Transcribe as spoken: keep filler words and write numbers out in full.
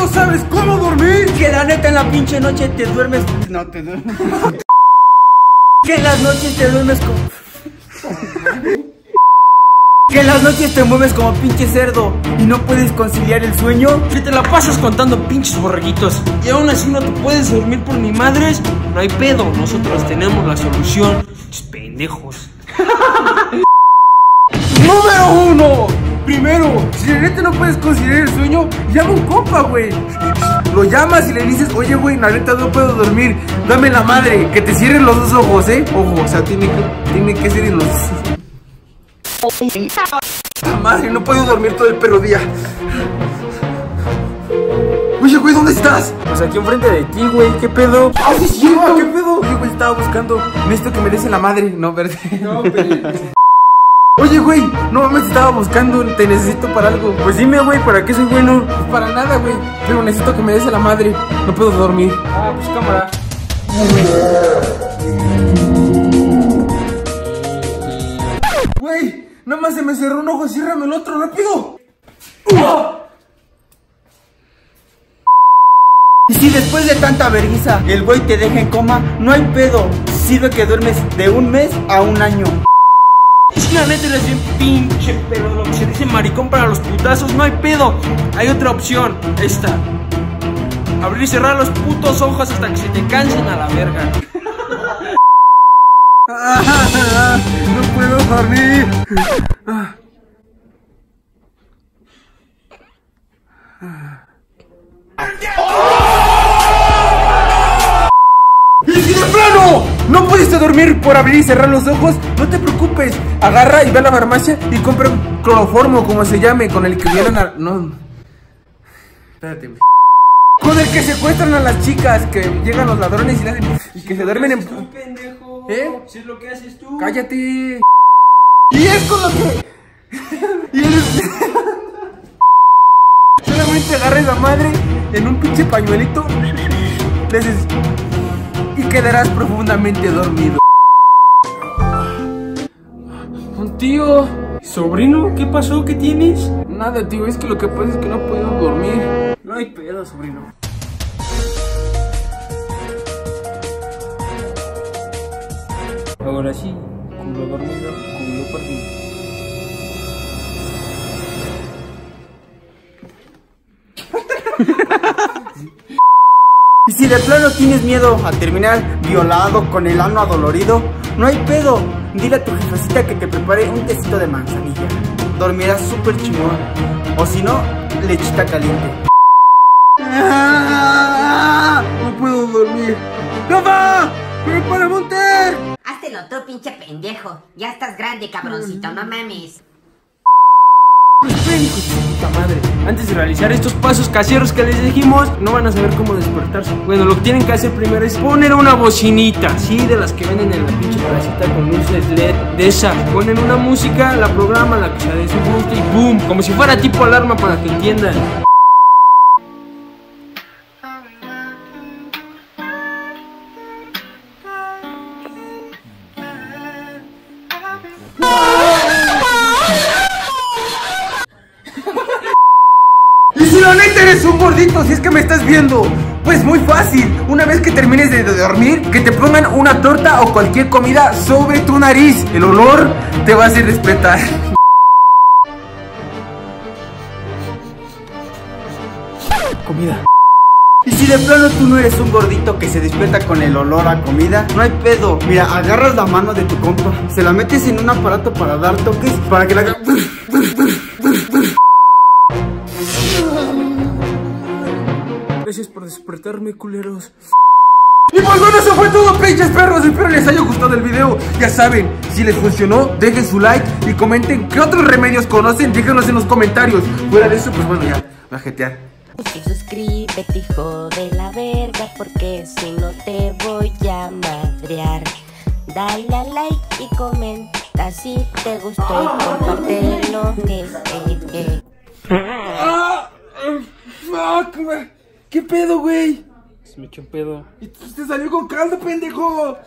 no sabes cómo dormir. Que la neta en la pinche noche te duermes. No te duermes. Que en las noches te duermes como. Que en las noches te mueves como pinche cerdo y no puedes conciliar el sueño. Que te la pasas contando pinches borreguitos y aún así no te puedes dormir por ni madres. No hay pedo, nosotros tenemos la solución. Pinches pendejos. Número uno. Primero, si la neta no puedes conciliar el sueño, llama a un compa, güey. Lo llamas y le dices, oye, güey, la neta no puedo dormir, dame la madre, que te cierren los dos ojos, ¿eh? Ojo, o sea, tiene que, tiene que ser en los... La madre, no puedo dormir todo el perro día. Oye, güey, ¿dónde estás? Pues aquí enfrente de ti, güey, ¿qué pedo? ¡Ah, sí, sí! ¿Qué pedo? Oye, güey, estaba buscando esto que merece la madre. No, verde. No, pero... Oye, güey, no mames, estaba buscando, te necesito para algo. Pues dime, güey, ¿para qué soy bueno? Pues para nada, güey, pero necesito que me des a la madre. No puedo dormir. Ah, pues cámara. Güey, nada más se me cerró un ojo, ciérrame el otro, rápido. Y si después de tanta vergüenza el güey te deja en coma, no hay pedo. Sirve que duermes de un mes a un año. Es que la neta eres bien pinche, pero lo que se dice maricón para los putazos, no hay pedo. Hay otra opción, esta. Abrir y cerrar los putos ojos hasta que se te cansen a la verga. No puedo dormir. ¡Y si de plano no pudiste dormir por abrir y cerrar los ojos! No te preocupes, agarra y ve a la farmacia y compra un cloroformo, como se llame, con el que vieron a... No... Espérate. Con el que secuestran a las chicas, que llegan los ladrones y, las... y que se duermen en... Tú, pendejo. ¿Eh? Si es lo que haces tú. ¡Cállate! Y es con lo que... y eres... Solamente agarra esa madre en un pinche pañuelito, le haces... y quedarás profundamente dormido. Un tío, sobrino, ¿qué pasó? ¿Qué tienes? Nada, tío, es que lo que pasa es que no puedo dormir. No hay pedo, sobrino. Ahora sí, culo dormido, culo perdido. Y si de plano tienes miedo a terminar violado con el ano adolorido, no hay pedo. Dile a tu jefecita que te prepare un tecito de manzanilla. Dormirás súper chingón. O si no, lechita caliente. No puedo dormir. ¡Papá! ¡Prepara montar! Háztelo tú, pinche pendejo. Ya estás grande, cabroncito, no mames. Esperen, hijo de su puta madre. Antes de realizar estos pasos caseros que les dijimos, no van a saber cómo despertarse. Bueno, lo que tienen que hacer primero es poner una bocinita, sí, de las que venden en la pinche placita con luces L E D, de esas. Ponen una música, la programan, la que sea de su gusto y ¡boom! Como si fuera tipo alarma para que entiendan. Y si la neta eres un gordito, si es que me estás viendo, pues muy fácil. Una vez que termines de dormir, que te pongan una torta o cualquier comida sobre tu nariz. El olor te va a hacer despertar. Comida. Y si de plano tú no eres un gordito que se despierta con el olor a comida, no hay pedo. Mira, agarras la mano de tu compa, se la metes en un aparato para dar toques, para que la haga... Gracias por despertarme, culeros. Y pues bueno, eso fue todo, pinches perros. Espero les haya gustado el video. Ya saben, si les funcionó, dejen su like y comenten qué otros remedios conocen. Déjenlos en los comentarios. Fuera de eso, pues bueno, ya, voy a jetear. Y suscríbete, hijo de la verga, porque si no te voy a madrear. Dale a like y comenta si te gustó y compártelo. Eh, eh, eh. ¡Ah! ¡Fuck, güey! ¿Qué pedo, güey? Se me echó un pedo. Y te salió con caldo, pendejo.